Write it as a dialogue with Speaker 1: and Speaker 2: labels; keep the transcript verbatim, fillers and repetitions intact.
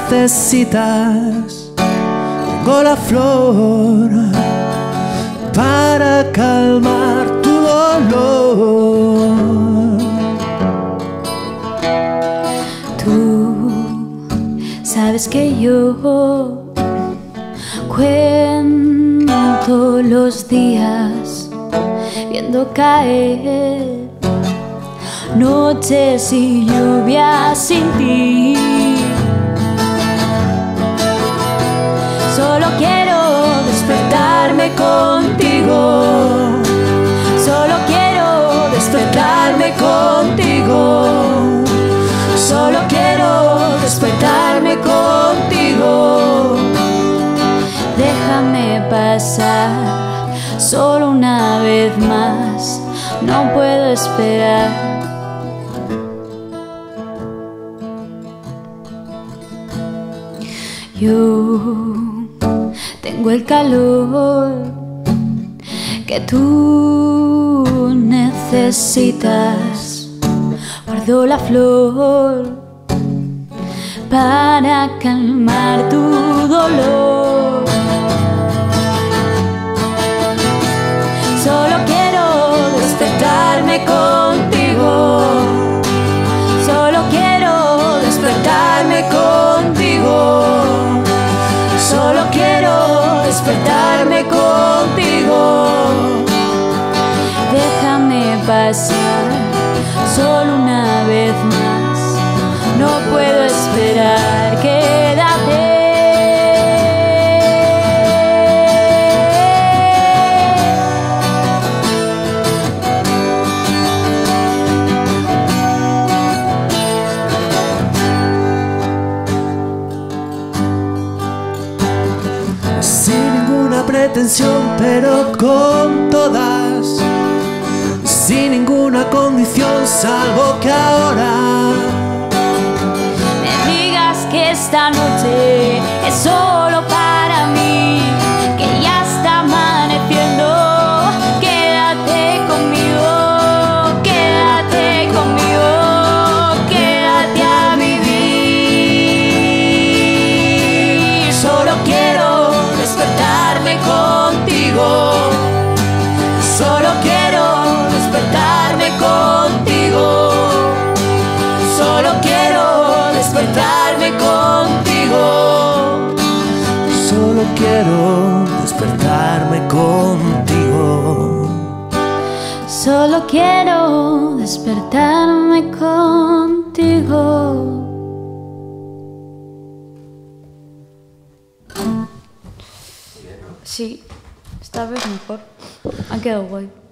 Speaker 1: necesitas, tengo la flor para calmar tu dolor.
Speaker 2: Tú sabes que yo cuento los días viendo caer noches y lluvias sin ti. Solo quiero despertarme contigo. Solo quiero despertarme contigo. Solo quiero despertarme contigo. Déjame pasar solo una vez más. No puedo esperar. Yo tengo el calor que tú necesitas. Guardo la flor para calmar tu dolor. Solo quiero despertarme contigo. Solo quiero despertarme contigo. Solo quiero despertarme contigo. Déjame pasar solo una vez más. No puedo esperar, quédate.
Speaker 1: Sin ninguna pretensión, pero con todas, sin ninguna condición, salvo que ahora
Speaker 2: Me digas que esta noche es solo para mí, que ya está amaneciendo. Quédate conmigo, quédate conmigo, quédate a vivir. Solo quiero despertarme contigo. Solo quiero despertarme contigo. Solo quiero despertarme contigo.
Speaker 1: solo quiero despertarme contigo.
Speaker 2: Solo quiero despertarme contigo. Sí, esta vez mejor. Ha quedado guay.